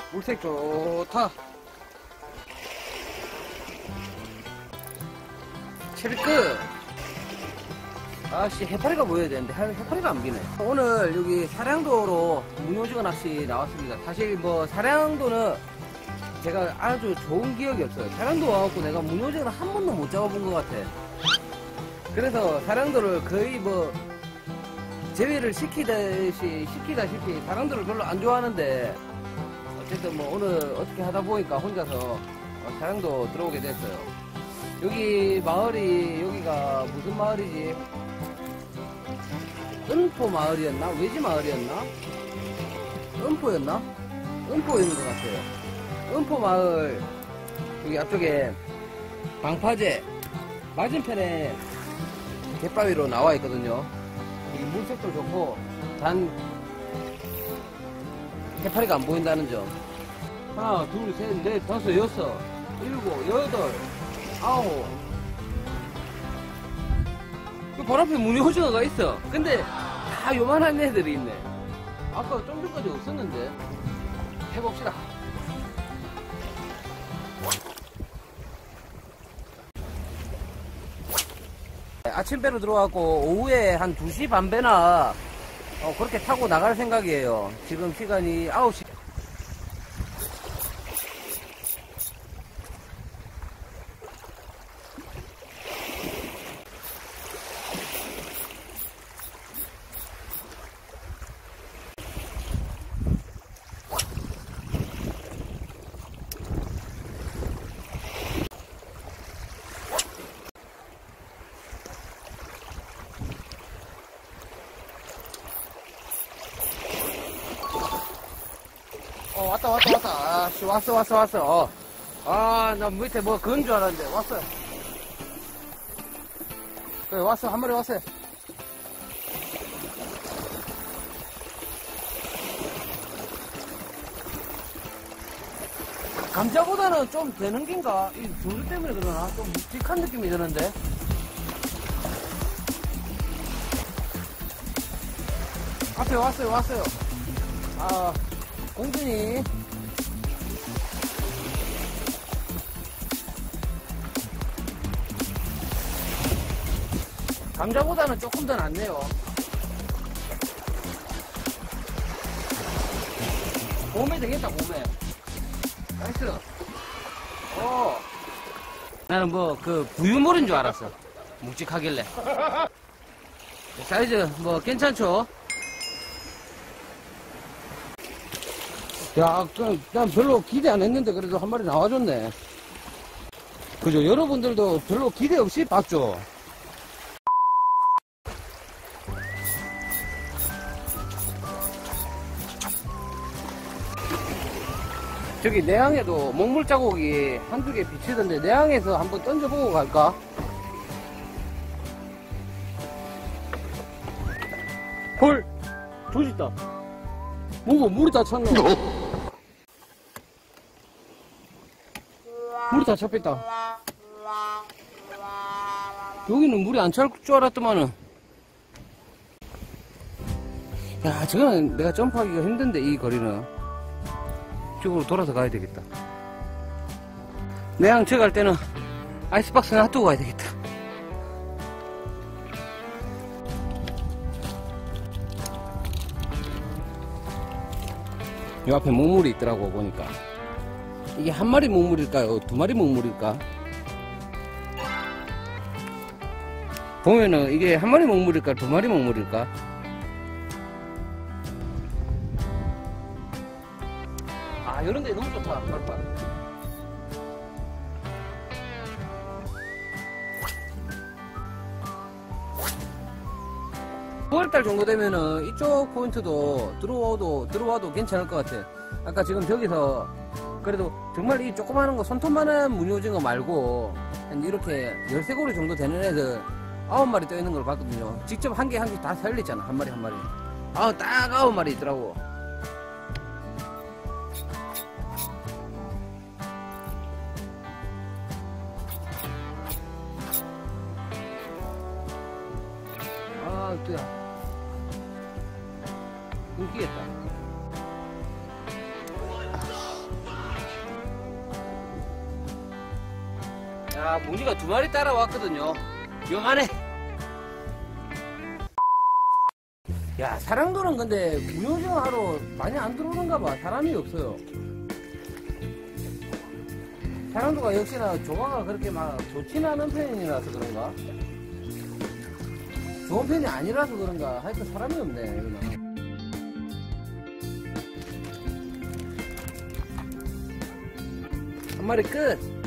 물색 좋다. 체리끝. 아씨, 해파리가 보여야 되는데 해파리가 안 비네. 오늘 여기 사량도로 문오징어 낚시 나왔습니다. 사실 뭐 사량도는 제가 아주 좋은 기억이 없어요. 사량도 와갖고 내가 문오징어를 한 번도 못 잡아본 것 같아. 그래서 사량도를 거의 뭐 제외를 시키다시피 사량도를 별로 안 좋아하는데, 어쨌든 뭐 오늘 어떻게 하다 보니까 혼자서 사량도 들어오게 됐어요. 여기 마을이, 여기가 무슨 마을이지? 은포 마을이었나? 외지 마을이었나? 은포였나? 은포인 것 같아요. 은포 마을, 여기 앞쪽에 방파제 맞은편에 갯바위로 나와 있거든요. 여기 물색도 좋고, 단 해파리가 안 보인다는 점. 하나, 둘, 셋, 넷, 다섯, 여섯, 일곱, 여덟, 아홉. 그 바로 앞에 문오징어가 있어. 근데 다 요만한 애들이 있네. 아까 좀 전까지 없었는데. 해봅시다. 아침배로 들어왔고 오후에 한 2시 반 배나 그렇게 타고 나갈 생각이에요. 지금 시간이 9시. 왔다. 아씨, 왔어. 나 밑에 뭐 그건 줄 알았는데, 왔어요. 그래, 왔어. 한 마리 왔어요. 감자보다는 좀 되는 겐가? 이 조류 때문에 그러나? 좀 묵직한 느낌이 드는데? 앞에 왔어요. 공준이. 감자보다는 조금 더 낫네요. 봄에 되겠다, 봄에. 나이스. 나는 뭐, 부유물인 줄 알았어. 묵직하길래. 사이즈, 괜찮죠? 야, 난 별로 기대 안 했는데 그래도 한 마리 나와줬네. 그죠? 여러분들도 별로 기대 없이 봤죠? 저기 내항에도 먹물 자국이 한두 개 비치던데 내항에서 한번 던져보고 갈까? 헐! 저기 있다. 뭐고, 물이 다 찼노? 물이 다 잡혔다. 여기는 물이 안 찰 줄 알았더만은. 야, 저거는 내가 점프하기가 힘든데, 이 거리는. 이쪽으로 돌아서 가야 되겠다. 내항 저 갈 때는 아이스박스 놔두고 가야 되겠다. 요 앞에 먹물이 있더라고, 보니까. 이게 한 마리 먹물일까요? 두 마리 먹물일까? 보면은 이게 한 마리 먹물일까? 두 마리 먹물일까? 이런 데 너무 좋다, 빨빨. 9월달 정도 되면은 이쪽 포인트도 들어와도 괜찮을 것 같아. 아까 지금 저기서 그래도 정말 이 조그마한 거 손톱만한 문오징어 말고 한 이렇게 13고리 정도 되는 애들 9마리 떠 있는 걸 봤거든요. 직접 한 개 다 살렸잖아, 한 마리. 딱 9마리 있더라고. 또야 끊기겠다. 자, 뭉니가 2마리 따라왔거든요. 요만해. 야, 사랑도는 근데 문효징어 하러 많이 안 들어오는가 봐. 사람이 없어요. 사랑도가 역시나 조과가 그렇게 막 좋지는 않은 편이라서 그런가? 좋은 편이 아니라서 그런가? 하여튼 사람이 없네, 여기는. 한 마리 끝!